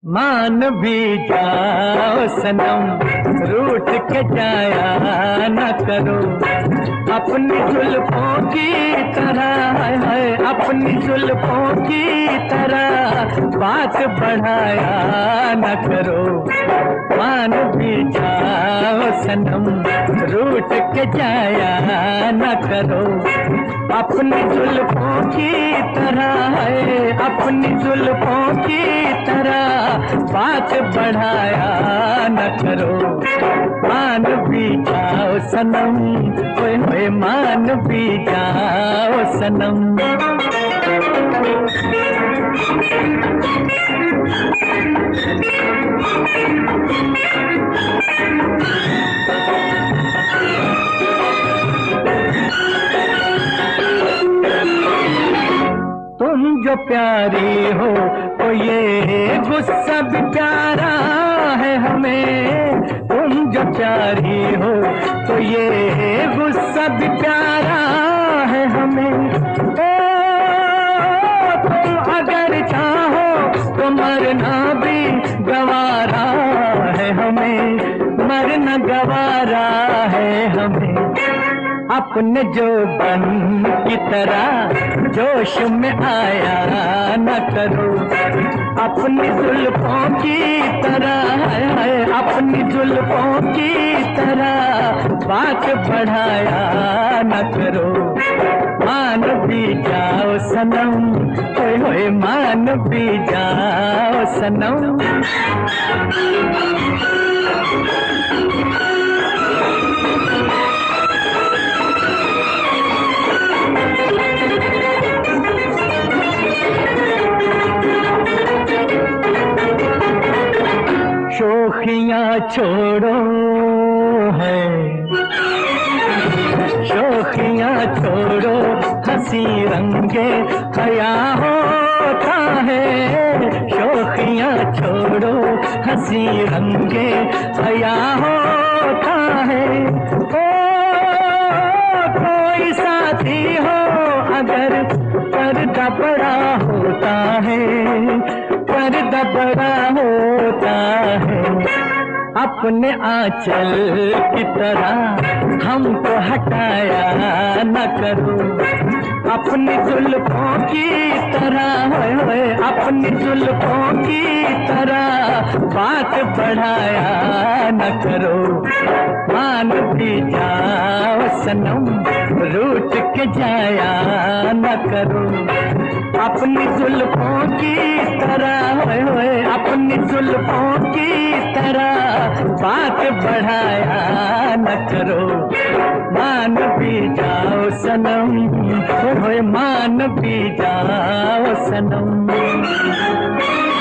मान भी जाओ सनम, रूठ के जाया न करो। अपनी जुल्फों की तरह है, अपनी जुल्फों की तरह बात बढ़ाया न करो। मान भी जाओ सनम, रूठ के जाया न करो। अपनी जुल्फों की तरह है, अपनी जुल्फों की तरह बात बढ़ाया न करो। मान भी जाओ सनम, ओए होए मान भी जाओ सनम। तुम जो प्यारी हो तो ये गुस्सा भी प्यारा है हमें। तुम जो प्यारी हो तो ये गुस्सा भी प्यारा है हमें। ओ तुम अगर चाहो तो मरना भी गवारा है हमें, मरना गवारा है हमें। अपने जोबन की तरह जोश में आया न करो। अपनी जुल्फों की तरह है, अपनी जुल्फों की तरह बात बढ़ाया न करो। मान भी जाओ सनम, होए होए मान भी जाओ सनम। शोखियाँ छोड़ो है, शोखियाँ छोड़ो, हंसी रंगे हया होता है। शोखियाँ छोड़ो, हंसी रंगे हया होता है। ओ कोई साथी हो अगर पर्दा बड़ा होता है, पर्दा बड़ा होता है। अपने आंचल की तरह हमको हटाया न करो। अपनी जुल्फों की तरह है, अपनी जुल्फों की तरह बात बढ़ाया न करो। मान भी जाओ सनम, रूठ के जाया न करो। अपनी जुल्फों की तरह है, अपनी जुल्फों की तरह बात बढ़ाया न करो। मान भी जाओ सनम, होए मान भी जाओ सनम।